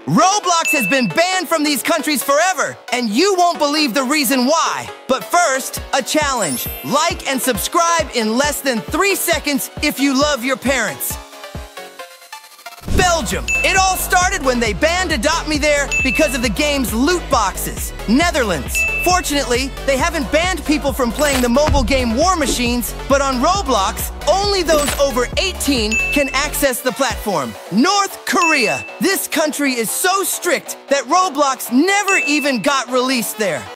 Roblox has been banned from these countries forever, and you won't believe the reason why. But first, a challenge. Like and subscribe in less than 3 seconds if you love your parents. Belgium. It all started when they banned Adopt Me there because of the game's loot boxes. Netherlands. Fortunately, they haven't banned people from playing the mobile game War Machines, but on Roblox, only those over 18 can access the platform. North Korea. This country is so strict that Roblox never even got released there.